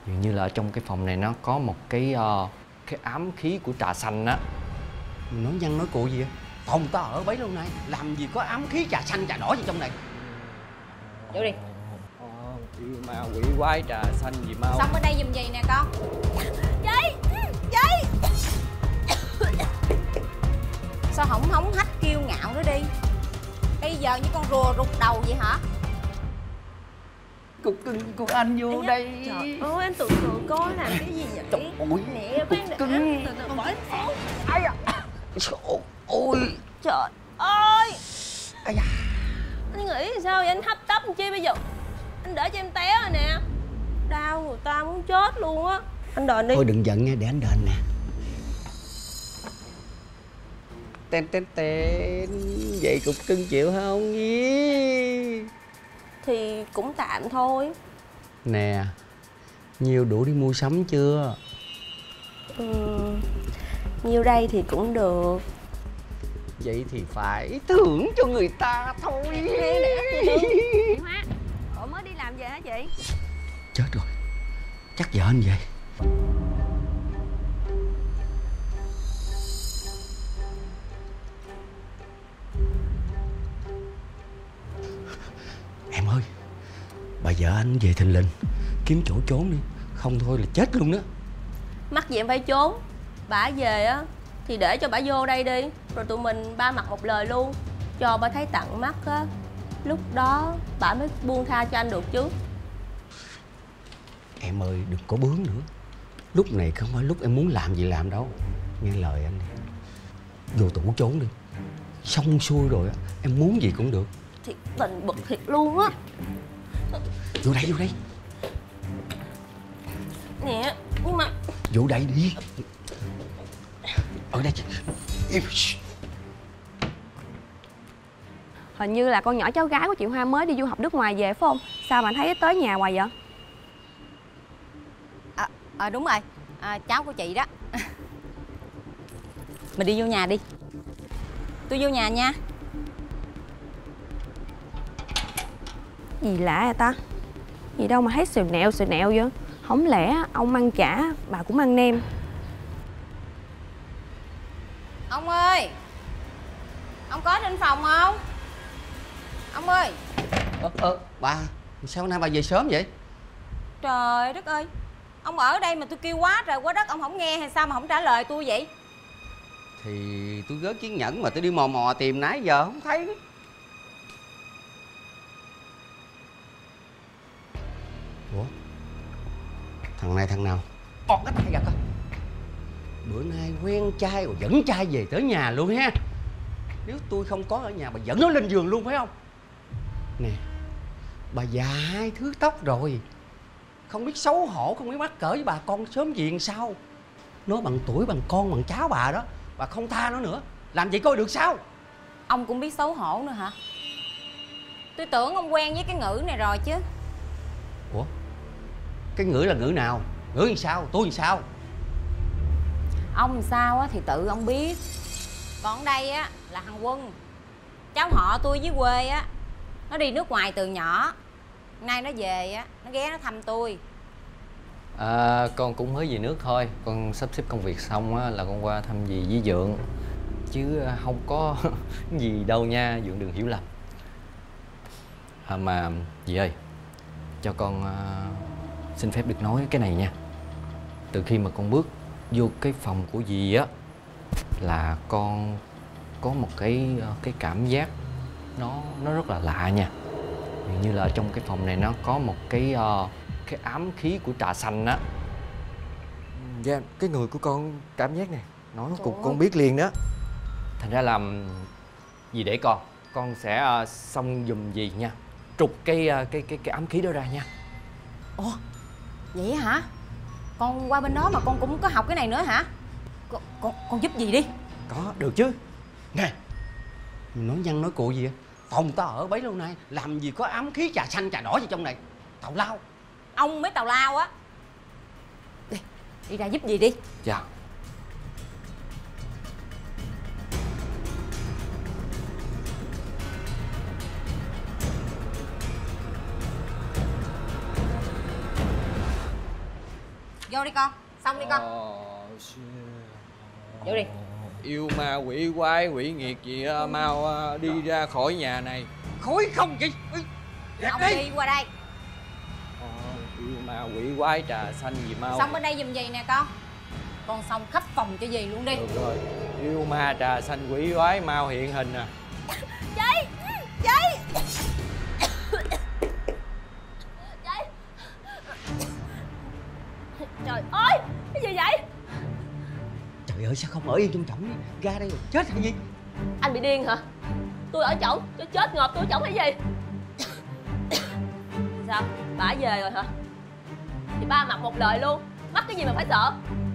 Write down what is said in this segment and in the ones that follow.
Dường như là ở trong cái phòng này nó có một cái ám khí của trà xanh á. Nói nhăng nói cụ gì vậy? Phòng ta ở bấy lâu nay làm gì có ám khí trà xanh trà đỏ gì trong này. Vô đi. Ma quỷ quái trà xanh gì mau. Xong ở đây giùm gì nè con. Chị. Sao không hống hách kiêu ngạo nữa đi. Bây giờ như con rùa rụt đầu vậy hả? Cục cưng của anh vô đây. Trời ơi, anh tưởng tượng coi làm cái gì vậy? Trời ơi, Nè, cục khoan đã. cưng. Từ từ bỏ xuống. Ai à. Trời ơi. Trời ơi. Ai da. Anh nghĩ sao vậy? Anh hấp tấp làm chi bây giờ? Anh để cho em té rồi nè. Đau người ta muốn chết luôn á. Anh đền đi. Thôi đừng giận nha, để anh đền nè. Tên tên tên. Vậy cục cưng chịu không nhỉ? Thì cũng tạm thôi. Nè, nhiêu đủ đi mua sắm chưa? Nhiêu đây thì cũng được. Vậy thì phải thưởng cho người ta thôi. Chị Hoa, cậu mới đi làm về hả chị? Chết rồi, chắc vợ anh về. Em ơi, bà vợ anh về thình lình, kiếm chỗ trốn đi, không thôi là chết luôn đó. Mắc gì em phải trốn. Bả về á thì để cho bả vô đây đi, rồi tụi mình ba mặt một lời luôn, cho bả thấy tận mắt á. Lúc đó bả mới buông tha cho anh được chứ. Em ơi, đừng có bướng nữa. Lúc này không phải lúc em muốn làm gì làm đâu. Nghe lời anh đi, vô tủ trốn đi. Xong xuôi rồi á, em muốn gì cũng được. Thiệt tình bực thiệt luôn á. Vô đây, vô đây. Nè, nhưng mà Vô đây đi. Ở đây. Hình như là con nhỏ cháu gái của chị Hoa mới đi du học nước ngoài về phải không? Sao mà thấy tới nhà hoài vậy? Đúng rồi, cháu của chị đó. Mình đi vô nhà đi. Tôi vô nhà nha. Gì lạ vậy ta? Gì đâu mà thấy xèo nẹo vậy? Không lẽ ông ăn chả, bà cũng ăn nem? Ông ơi, ông có trên phòng không? Ông ơi. Bà, sao nay bà về sớm vậy? Trời đất ơi, ông ở đây mà tôi kêu quá trời quá đất ông không nghe hay sao mà không trả lời tôi vậy? Thì tôi gớt chiếc nhẫn mà tôi đi mò mò tìm nãy giờ không thấy. Ủa? Thằng này thằng nào? Ọt cái tay ra coi. Bữa nay quen trai rồi dẫn trai về tới nhà luôn ha. Nếu tôi không có ở nhà bà dẫn nó lên giường luôn phải không? Nè, bà già hai thứ tóc rồi, không biết xấu hổ, không biết mắc cỡ với bà con sớm gì làm sao. Nó bằng tuổi bằng con bằng cháu bà đó, bà không tha nó nữa, làm vậy coi được sao? Ông cũng biết xấu hổ nữa hả? Tôi tưởng ông quen với cái ngữ này rồi chứ. Ủa? Cái ngữ là ngữ nào? Ngữ làm sao? Tôi làm sao? Ông làm sao á thì tự ông biết. Còn đây á là thằng Quân, cháu họ tôi với quê á. Nó đi nước ngoài từ nhỏ, nay nó về á, nó ghé nó thăm tôi. Con cũng mới về nước thôi. Con sắp xếp công việc xong á là con qua thăm dì với Dượng, chứ không có gì đâu nha, Dượng đừng hiểu lầm. Mà dì ơi, cho con xin phép được nói cái này nha. Từ khi mà con bước vô cái phòng của dì á là con có một cái cảm giác nó rất là lạ nha. Dường như là trong cái phòng này nó có một cái ám khí của trà xanh á. Dạ, cái người của con cảm giác này nói con biết liền đó. Thành ra là gì để con sẽ xông giùm gì nha, trục cái ám khí đó ra nha. Ủa vậy hả? Con qua bên đó mà con cũng có học cái này nữa hả? Con giúp gì đi. Có, được chứ. Nè, nói nhăng nói cụ gì vậy? Phòng ta ở bấy lâu nay làm gì có ám khí trà xanh trà đỏ gì trong này. Tào lao. Ông mới tào lao á. Đi ra giúp gì đi. Dạ. Vô đi con, xong đi con. Vô đi. Yêu ma quỷ quái quỷ nghiệt gì mau đi ra khỏi nhà này. Khối không chị. Ông đi qua đây. Yêu ma quỷ quái trà xanh gì mau. Xong bên đây giùm gì nè con. Con xong khắp phòng cho gì luôn đi. Được rồi. Yêu ma trà xanh quỷ quái mau hiện hình nè. Chị! Chị! Chị! Trời ơi! Cái gì vậy? Trời ơi sao không ở yên trong chổng đi. Ra đây rồi chết hay gì? Anh bị điên hả? Tôi ở chổng, cho chết ngợp tôi ở chổng hay gì? Sao? Bả về rồi hả? Thì ba mặt một lời luôn. Mắc cái gì mà phải sợ?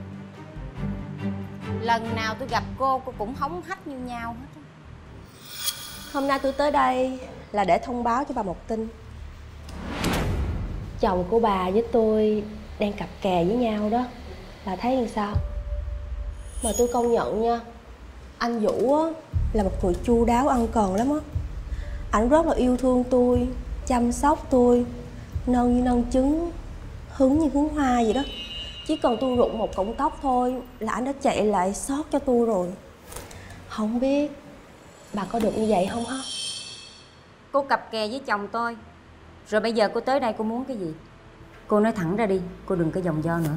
Lần nào tôi gặp cô cũng hống hách như nhau hết. Hôm nay tôi tới đây là để thông báo cho bà một tin. Chồng của bà với tôi đang cặp kè với nhau đó. Bà thấy làm sao? Mà tôi công nhận nha, anh Vũ á là một người chu đáo ân cần lắm á. Ảnh rất là yêu thương tôi, chăm sóc tôi, nâng như nâng trứng, hứng như hứng hoa vậy đó. Chỉ cần tôi rụng một cọng tóc thôi là anh đã chạy lại xót cho tôi rồi. Không biết bà có được như vậy không hả? Cô cặp kè với chồng tôi, rồi bây giờ cô tới đây cô muốn cái gì? Cô nói thẳng ra đi, cô đừng có vòng vo nữa.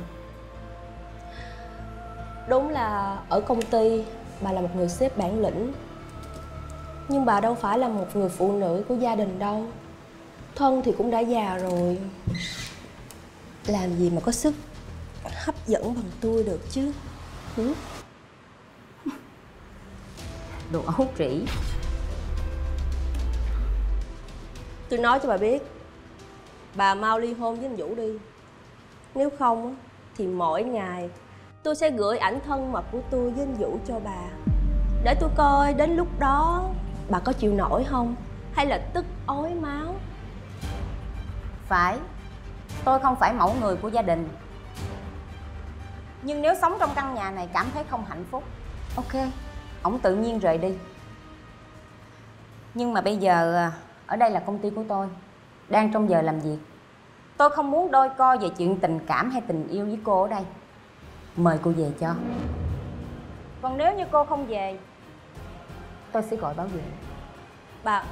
Đúng là ở công ty bà là một người sếp bản lĩnh, nhưng bà đâu phải là một người phụ nữ của gia đình đâu. Thân thì cũng đã già rồi, làm gì mà có sức hấp dẫn bằng tôi được chứ. Đồ ấu trĩ. Tôi nói cho bà biết, bà mau ly hôn với anh Vũ đi. Nếu không thì mỗi ngày tôi sẽ gửi ảnh thân mật của tôi với anh Vũ cho bà, để tôi coi đến lúc đó bà có chịu nổi không, hay là tức ói máu. Phải, tôi không phải mẫu người của gia đình, nhưng nếu sống trong căn nhà này cảm thấy không hạnh phúc, ok, ổng tự nhiên rời đi. Nhưng mà bây giờ ở đây là công ty của tôi, đang trong giờ làm việc. Tôi không muốn đôi co về chuyện tình cảm hay tình yêu với cô ở đây. Mời cô về cho. Còn nếu như cô không về, tôi sẽ gọi bảo vệ. Bà...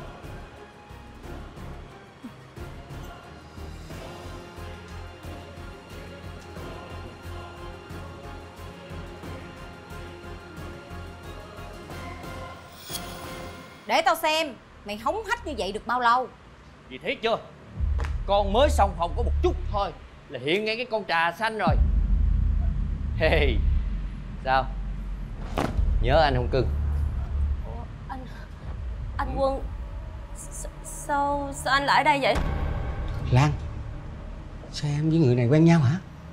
Để tao xem mày hống hách như vậy được bao lâu. Gì thiết chưa? Con mới xong phòng có một chút thôi là hiện ngay cái con trà xanh rồi. Hey, sao? Nhớ anh không cưng? Ủa, anh Quân, sao anh lại ở đây vậy? Lan, sao em với người này quen nhau hả?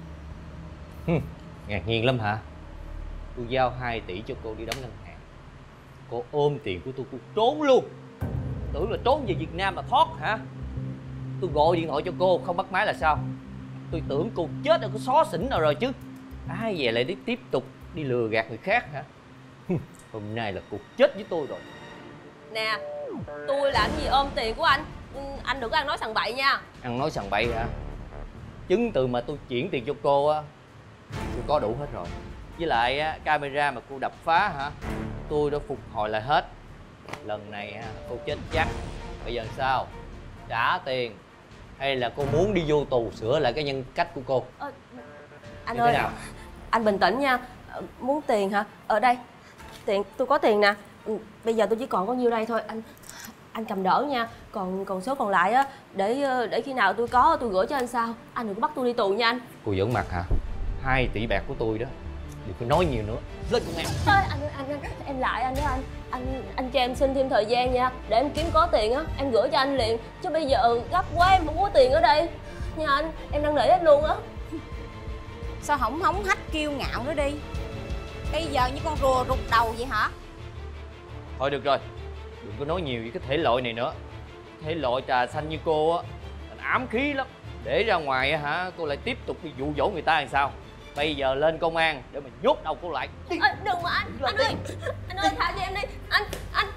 Ngạc nhiên lắm hả? Tôi giao 2 tỷ cho cô đi đóng ngân hàng. Cô ôm tiền của tôi, cô trốn luôn. Tưởng là trốn về Việt Nam mà thoát hả? Tôi gọi điện thoại cho cô không bắt máy là sao? Tôi tưởng cô chết ở cái xó xỉnh nào rồi chứ. Ai về lại đi tiếp tục đi lừa gạt người khác hả? Hôm nay là cô chết với tôi rồi. Nè, tôi làm gì ôm tiền của anh? Anh đừng có ăn nói sằng bậy nha. Ăn nói sằng bậy hả? Chứng từ mà tôi chuyển tiền cho cô á, tôi có đủ hết rồi. Với lại á, camera mà cô đập phá hả, tôi đã phục hồi lại hết. Lần này á, cô chết chắc. Bây giờ sao? Trả tiền hay là cô muốn đi vô tù sửa lại cái nhân cách của cô? Anh như ơi, thế nào? anh bình tĩnh nha. Muốn tiền hả? Ở đây, tiền tôi có tiền nè. Bây giờ tôi chỉ còn có nhiêu đây thôi. Anh cầm đỡ nha. Còn số còn lại á, để khi nào tôi có tôi gửi cho anh sau. Anh đừng có bắt tôi đi tù nha anh. Cô giỡn mặt hả? 2 tỷ bạc của tôi đó, đừng có nói nhiều nữa. Lên con em. Anh em lại anh đó anh cho em xin thêm thời gian nha, để em kiếm có tiền á em gửi cho anh liền, chứ bây giờ gấp quá em không có tiền ở đây nha anh. Em đang nể hết luôn á. Sao không hống hách kiêu ngạo nữa đi? Bây giờ như con rùa rụt đầu vậy hả? Thôi được rồi, đừng có nói nhiều về cái thể loại này nữa. Thể loại trà xanh như cô á, ám khí lắm. Để ra ngoài á hả, cô lại tiếp tục đi dụ dỗ người ta làm sao? Bây giờ lên công an để mà nhốt đầu cô lại. Đừng mà anh ơi thả cho em đi anh.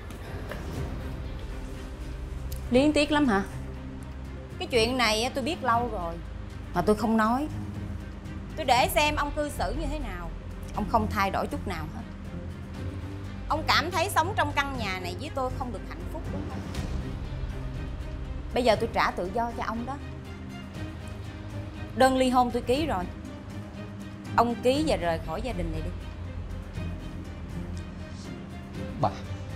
Liên tiếc lắm hả? Cái chuyện này tôi biết lâu rồi mà tôi không nói. Tôi để xem ông cư xử như thế nào. Ông không thay đổi chút nào hết. Ông cảm thấy sống trong căn nhà này với tôi không được hạnh phúc đúng không? Bây giờ tôi trả tự do cho ông đó. Đơn ly hôn tôi ký rồi. Ông ký và rời khỏi gia đình này đi. Bà,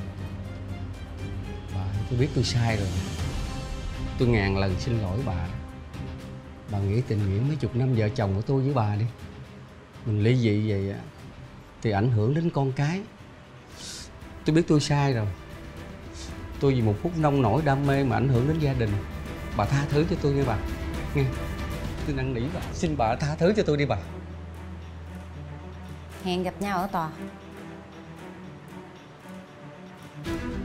tôi biết tôi sai rồi. Tôi ngàn lần xin lỗi bà. Bà nghĩ tình nghĩa mấy chục năm vợ chồng của tôi với bà đi. Mình ly dị vậy thì ảnh hưởng đến con cái. Tôi biết tôi sai rồi. Tôi vì một phút nông nổi đam mê mà ảnh hưởng đến gia đình. Bà tha thứ cho tôi nghe bà. Nghe, tôi năn nỉ bà, xin bà tha thứ cho tôi đi bà. Hẹn gặp nhau ở tòa.